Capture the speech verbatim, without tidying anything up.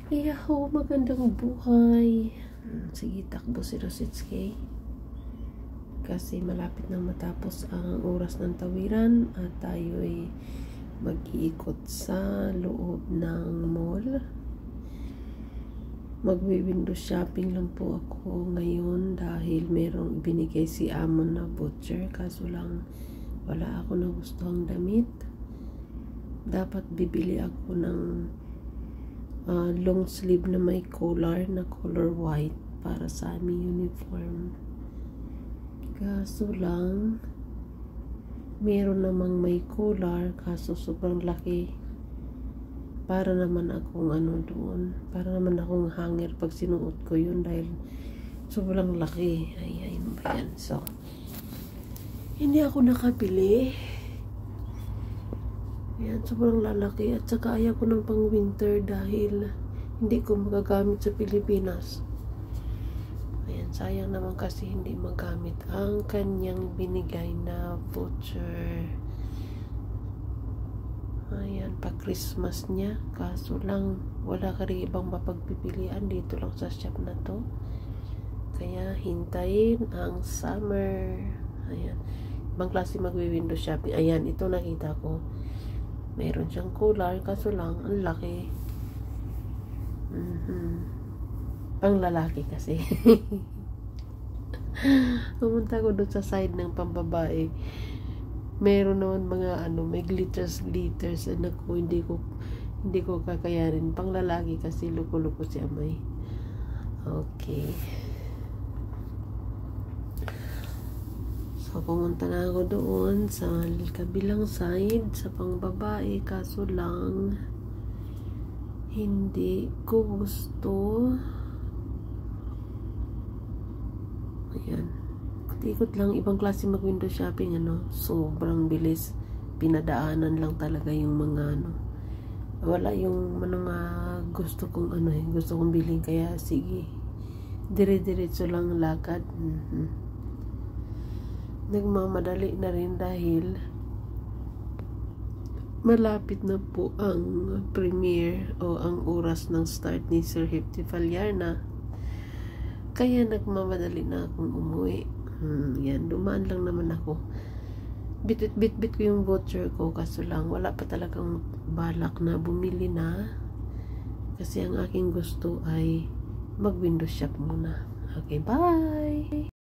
Yaho, magandang buhay. Hmm, sige, takbo si Rositsuki. Kasi malapit na matapos ang oras ng tawiran at tayo ay mag-iikot sa loob ng mall. Magwi-window shopping lang po ako ngayon dahil merong ibinigay si Amon na voucher, kaso lang wala ako na gustong damit. Dapat bibili ako ng Uh, long sleeve na may collar na color white para sa aming uniform. Kaso lang meron namang may collar, kaso sobrang laki. Para naman akong ano doon, para naman akong hanger pag sinuot ko yun dahil sobrang laki. Ay, ay, ano ba yan? So, hindi ako nakabili. Ayan, sobrang lalaki. At saka ayaw ko ng pang winter dahil hindi ko magagamit sa Pilipinas. Ayan, sayang naman kasi hindi magamit ang kanyang binigay na voucher. Ayan, pa Christmas niya. Kaso lang, wala ka rin ibang mapagpipilian dito lang sa shop na to. Kaya hintayin ang summer. Ayan, ibang klase magwi-window shopping. Ayan, ito nakita ko. Meron siyang collar, kaso lang, ang laki. Mm-hmm. Pang lalaki kasi. Pumunta ko doon sa side ng pambabae. Meron naman mga ano, may glitters, glitters. And ako, hindi ko, hindi ko kakayarin. Pang lalaki kasi, luko-luko si amay. Okay. So, pumunta na ako doon sa kabilang side, sa pangbabae, kaso lang hindi ko gusto. Ayan. Ikot lang, ibang klase mag window shopping, ano, sobrang bilis. Pinadaanan lang talaga yung mga ano. Wala yung mga gusto kong ano eh, gusto kong bilhin, kaya sige. Dire-diretso lang lakad. Mhm. Nagmamadali na rin dahil malapit na po ang premiere o ang oras ng start ni Sir Hefty Falyarna. Kaya nagmamadali na akong umuwi. Hmm, yan, dumaan lang naman ako. Bit-bit-bit ko yung voucher ko, kaso lang wala pa talagang balak na bumili na. Kasi ang aking gusto ay mag-window shop muna. Okay, bye!